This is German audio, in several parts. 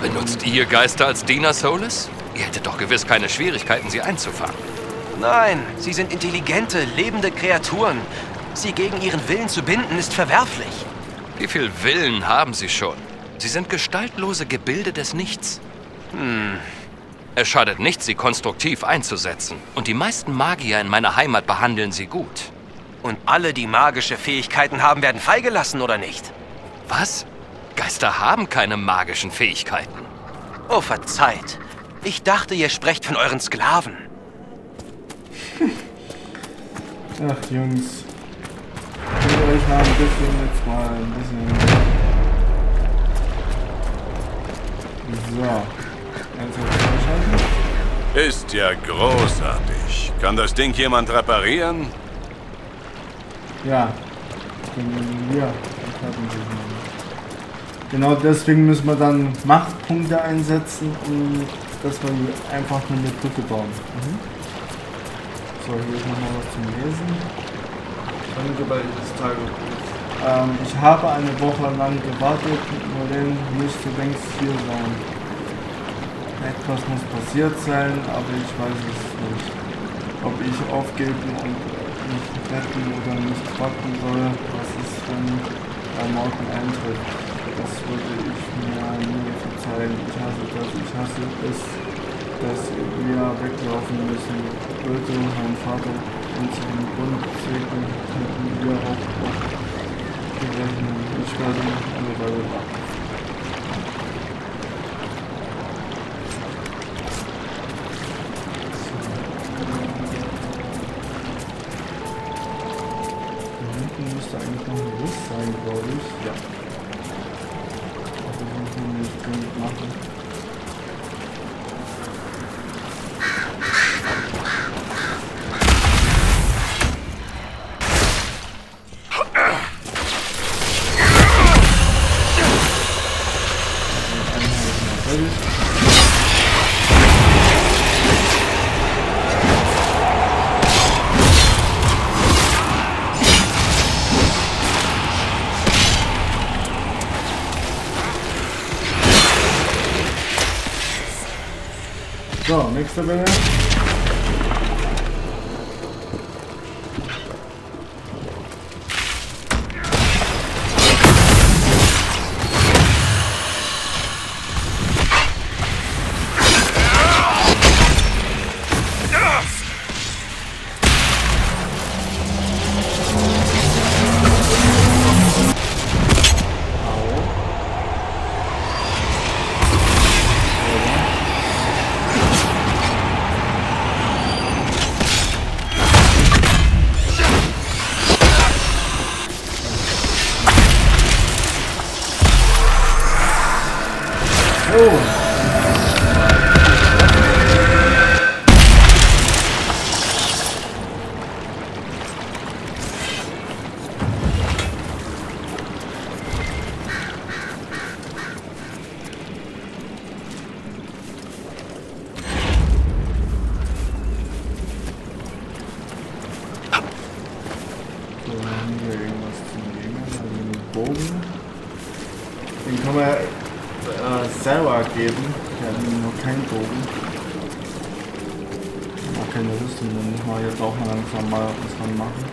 Benutzt ihr Geister als Diener, Solus? Ihr hättet doch gewiss keine Schwierigkeiten, sie einzufangen. Nein, sie sind intelligente, lebende Kreaturen. Sie gegen ihren Willen zu binden, ist verwerflich. Wie viel Willen haben sie schon? Sie sind gestaltlose Gebilde des Nichts. Es schadet nichts, sie konstruktiv einzusetzen. Und die meisten Magier in meiner Heimat behandeln sie gut. Und alle, die magische Fähigkeiten haben, werden freigelassen, oder nicht? Was? Geister haben keine magischen Fähigkeiten. Oh, verzeiht. Ich dachte, ihr sprecht von euren Sklaven. Ach, Jungs. Ich will euch mal ein bisschen jetzt mal ein bisschen... So. Ernsthaft einschalten. Ist ja großartig. Kann das Ding jemand reparieren? Ja. Ja, das hatten sie mal. Genau deswegen müssen wir dann Machtpunkte einsetzen, um dass wir einfach nur eine Brücke bauen. So, hier ist nochmal was zum Lesen. Danke bei des Tagebuchs. Ich habe eine Woche lang gewartet, Nolen müsste längst hier sein. Etwas muss passiert sein, aber ich weiß es nicht. Ob ich aufgeben und mich retten oder nicht warten soll, was ist, wenn er morgen eintritt. Das würde ich mir nie verzeihen. Ich hasse es, dass wir weglaufen müssen. Würde mein Vater unseren Bund segnen, könnten wir auch berechnen. Ich werde eine Weile warten. Da hinten müsste eigentlich noch ein Bus sein, glaube ich. Ja. Das müssen wir nicht dringend machen. So, nächste Welle. Den kann man selber geben. Wir haben nur keinen Bogen. Auch keine Rüstung, dann müssen wir jetzt auch mal langsam mal was dran machen.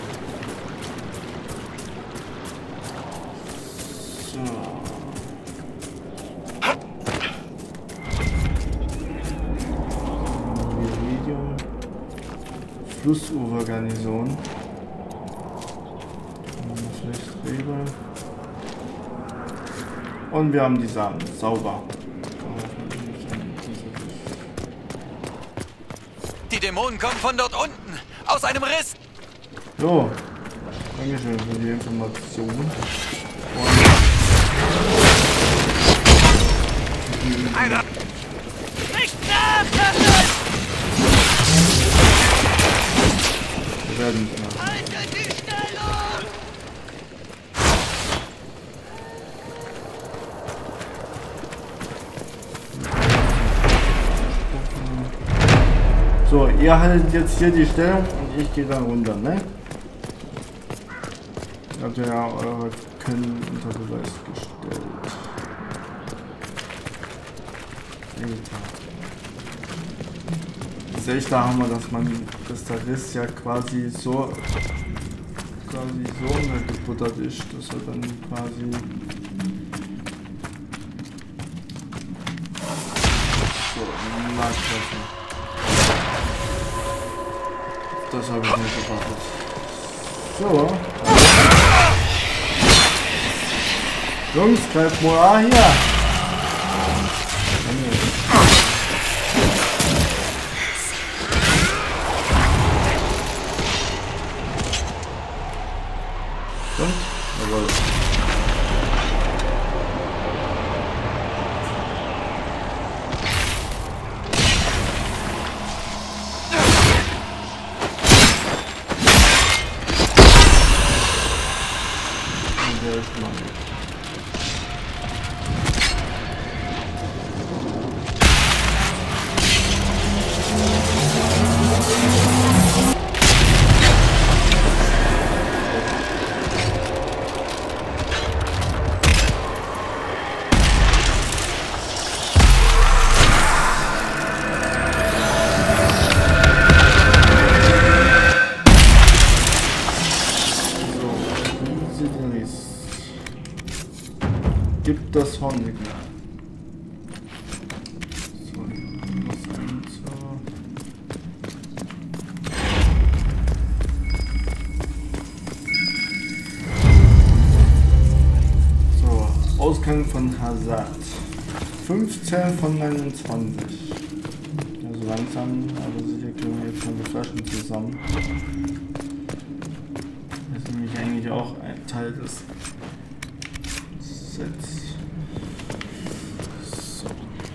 So. Medium. Flussufergarnison. Flechtreber. Und wir haben die Samen. Sauber. Die Dämonen kommen von dort unten. Aus einem Riss. So. Dankeschön für die Information. Und Einer. Nicht nachlassen! wir werden nicht machen. Haltet die Stellung! So, ihr haltet jetzt hier die Stellung und ich gehe dann runter, ne? Habt ihr ja eure Können unter Beweis gestellt. Das echte Hammer, dass der Riss ja quasi so untergebuttert ist, dass er dann quasi so, na klasse. Das habe ich nicht gewartet. So. Jungs, greift mal an hier. Und? Jawohl. Und der ist mal weg. Gibt das Hornsignal. So, Ausgang von Hazard. 15 von 29. Also langsam, aber sicher kriegen wir jetzt schon die Flaschen zusammen. Das ist nämlich eigentlich auch ein Teil des Sets. So.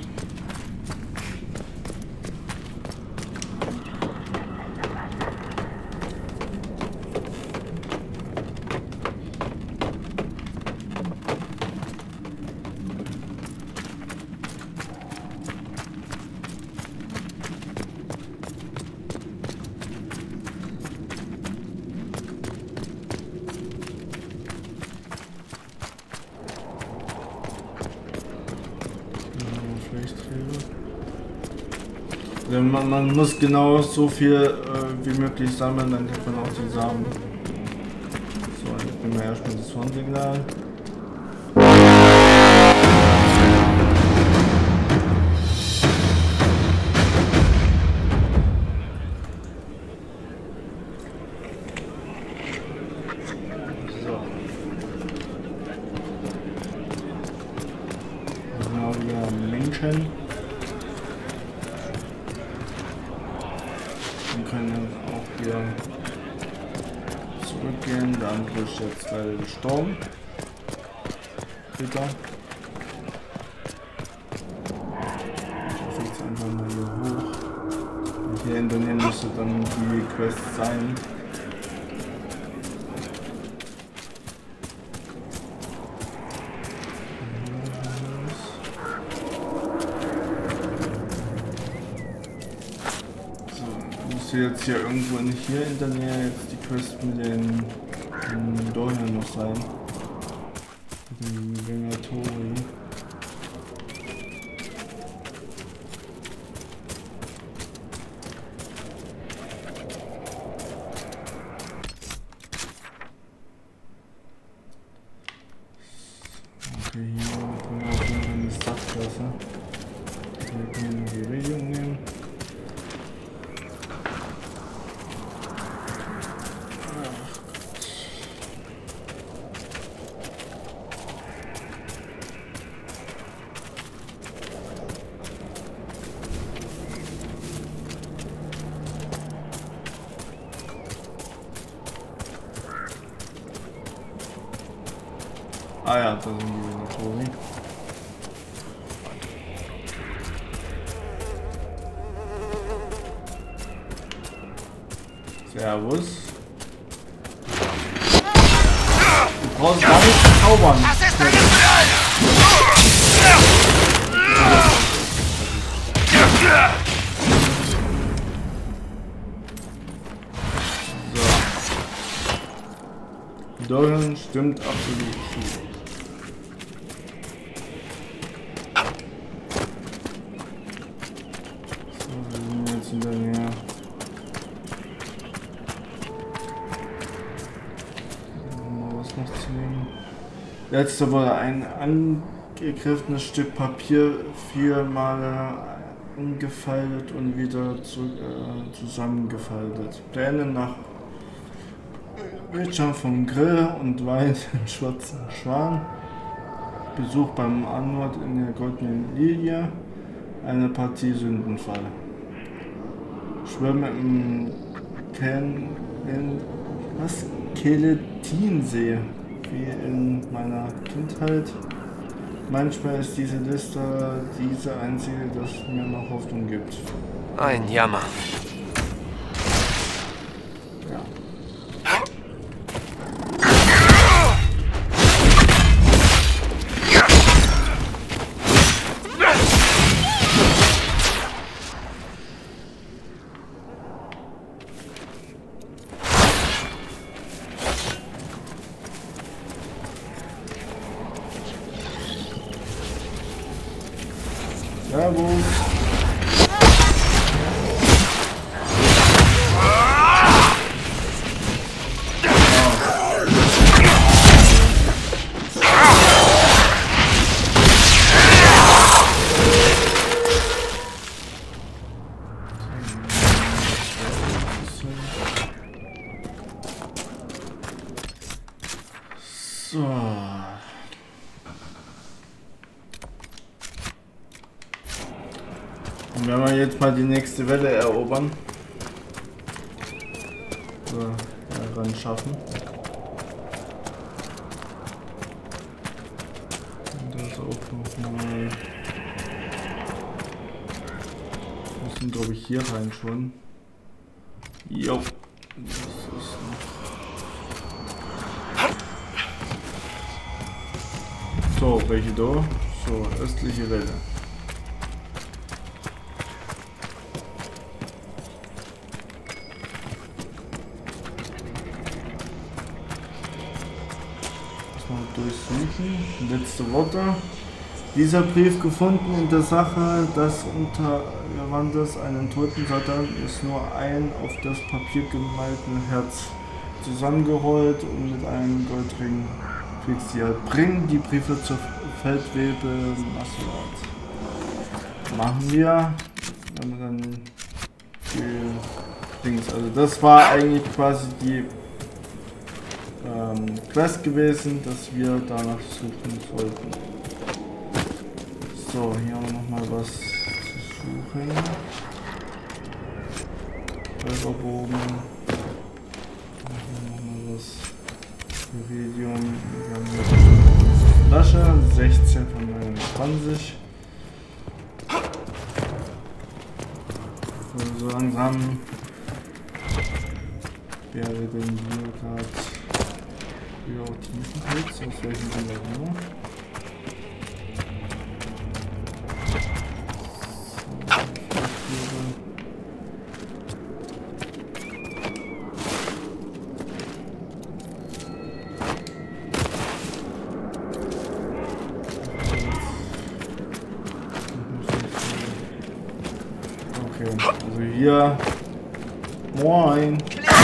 Man muss genau so viel wie möglich sammeln, dann kriegt man auch die Samen. So, jetzt nehmen wir erstmal das Hornsignal. So. Genau wieder Menschen. Können auch wieder zurückgehen. Der andere ist jetzt leider gestorben. Bitte. Ich hoffe jetzt einfach mal hier hoch. Und hier in der Nähe müsste dann die Quest sein. Jetzt hier irgendwo hier in der Nähe jetzt die Quest mit den Dolmen noch sein. Mit dem Vengatori. Okay, hier können wir auf jeden Fall eine Saftklasse. Hier können wir die Regelung nehmen. Ah ja, da sind die Vengatori. Servus. Du brauchst gar nicht zu zaubern. Das ist eine Knall! So. Dorian stimmt absolut zu. Letzte wurde ein angegriffenes Stück Papier 4 Male angefaltet und wieder zusammengefaltet. Pläne nach Richard vom Grill und Wein im Schwarzen Schwan. Besuch beim Anwalt in der Goldenen Lilie. Eine Partie Sündenfall. Schwimmen im Keletinsee, wie in meiner Kindheit. Manchmal ist diese Liste diese einzige, das mir noch Hoffnung gibt. Ein Jammer. Ja. Servus. So. Und wenn wir jetzt mal die nächste Welle erobern, ran schaffen. Und das auch nochmal. Wir müssen, glaube ich, hier rein schon. Jo. Das ist so, welche da? So, östliche Welle. Durchsuchen. Letzte Worte. Dieser Brief gefunden in der Sache, dass unter Levandes einen toten Soldaten ist, nur ein auf das Papier gemalten Herz zusammengerollt und mit einem Goldring fixiert. Bringen die Briefe zur Feldwebel Masserat. Machen wir. Wenn wir dann die Dings. Also das war eigentlich quasi die Quest gewesen, dass wir danach suchen sollten. So, hier haben wir nochmal was zu suchen. Räuberbogen. Nochmal was. Iridium. Wir haben eine Flasche. 16 von 29. So langsam wäre denn hier gerade Tiefenpilz, aus welchem Grund auch immer. Okay, also hier. Moin!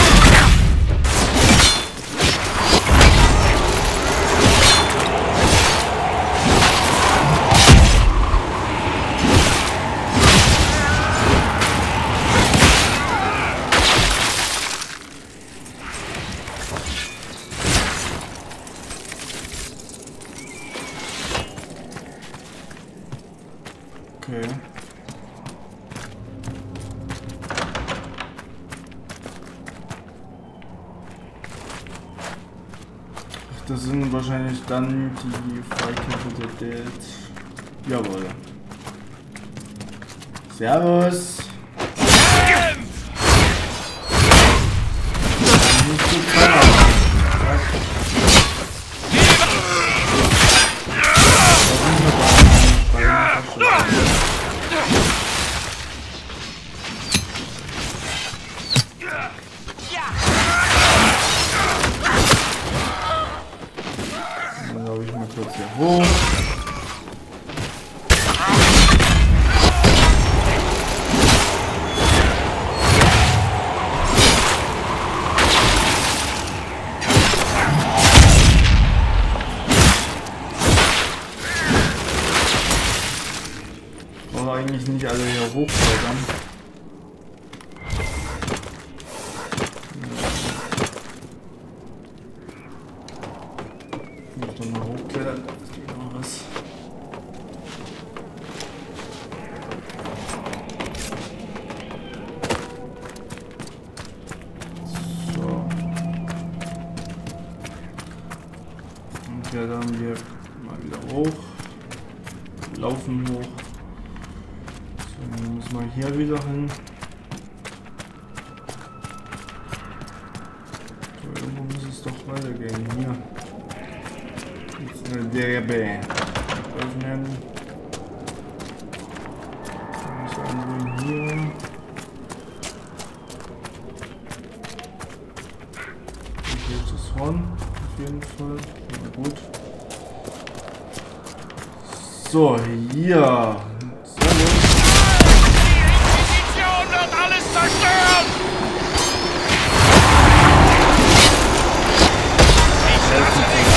Okay. Ach, das sind wahrscheinlich dann die Freikämpfer der Dead. Jawohl. Servus. Nicht so klar. Dann glaube ich mal kurz hier hoch. eigentlich nicht alle hier hochklettern. Ich muss doch mal hochklettern, da ist noch was. So. Und klettern wir mal wieder hoch. Laufen hoch. So, dann müssen wir hier wieder hin. So, irgendwo muss es doch weitergehen. Hier. Jetzt eine Derbe. Öffnen. Dann muss irgendwo hier. Und jetzt das Horn. Auf jeden Fall. Ja, gut. So, hier. So, Die Inquisition wird alles zerstören! Ich lasse dich!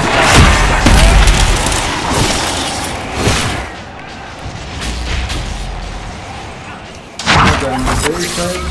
deine Fähigkeit.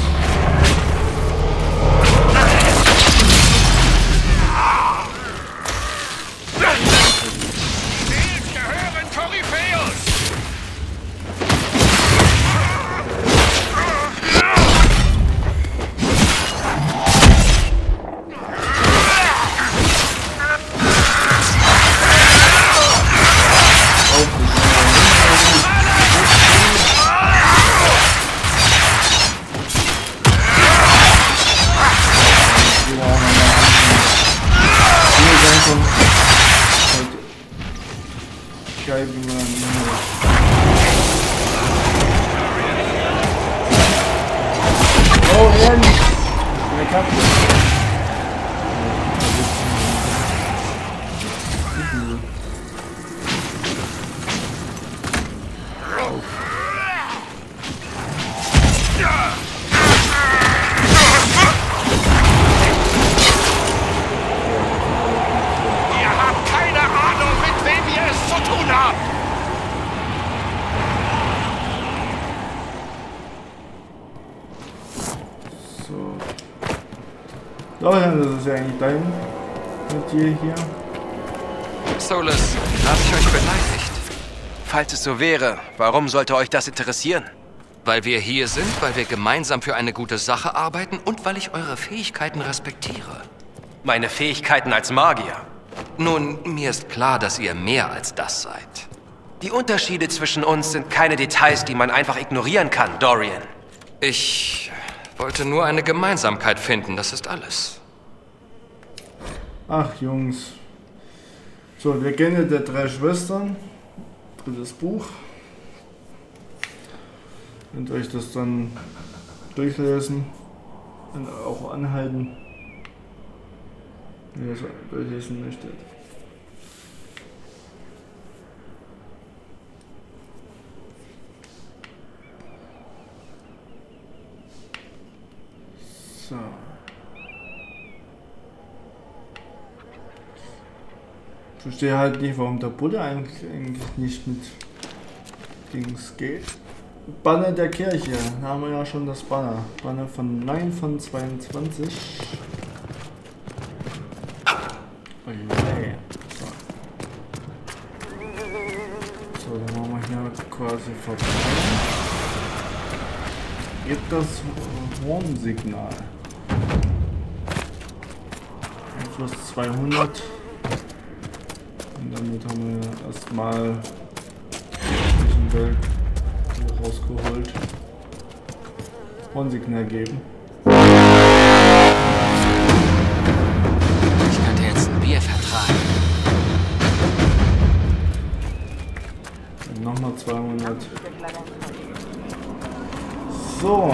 Oh, ehrlich! Der Kampf. Ihr habt keine Ahnung, mit wem ihr es zu tun habt! Dorian, das ist ja eigentlich dein Quartier hier. Solus, habe ich euch beleidigt? Falls es so wäre, warum sollte euch das interessieren? Weil wir hier sind, weil wir gemeinsam für eine gute Sache arbeiten und weil ich eure Fähigkeiten respektiere. Meine Fähigkeiten als Magier. Nun, mir ist klar, dass ihr mehr als das seid. Die Unterschiede zwischen uns sind keine Details, die man einfach ignorieren kann, Dorian. Ich wollte nur eine Gemeinsamkeit finden, das ist alles. Ach, Jungs. So, Legende der drei Schwestern. Drittes Buch. Könnt euch das dann durchlesen und auch anhalten, wenn ihr es durchlesen möchtet. So. Ich verstehe halt nicht, warum der Buddha eigentlich nicht mit Dings geht. Banner der Kirche. Da haben wir ja schon das Banner. Banner von 9 von 22. Okay. So, dann machen wir hier quasi vorbei. Gibt das Hornsignal. Plus 200. Und damit haben wir erstmal die Welt rausgeholt. Hornsignal geben. Ich könnte jetzt ein Bier vertragen. Und nochmal 200. So.